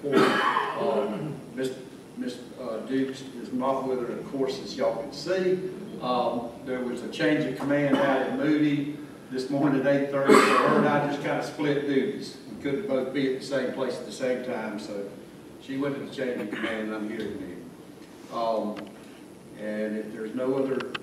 report. Miss Dukes is not with her, of course, as y'all can see. There was a change of command out at Moody this morning at 8:30, so her and I just kind of split duties. We couldn't both be at the same place at the same time, so she went to the change of command and I'm here with me. And if there's no other